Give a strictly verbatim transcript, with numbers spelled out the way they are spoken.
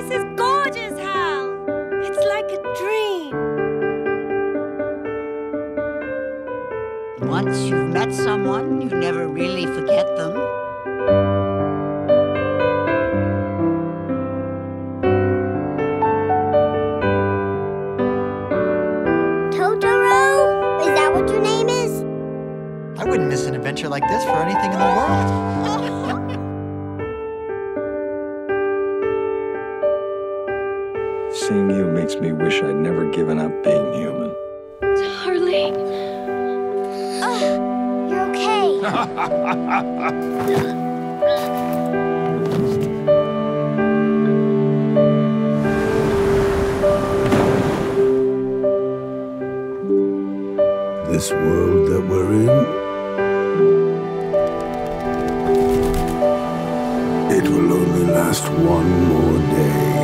place is gorgeous, Hal. It's like a dream. Once you've met someone, you never really forget them. Totoro? Is that what your name is? I wouldn't miss an adventure like this for anything in the world. Seeing you makes me wish I'd never given up being human. Darling. Oh, you're okay. This world that we're in, it will only last one more day.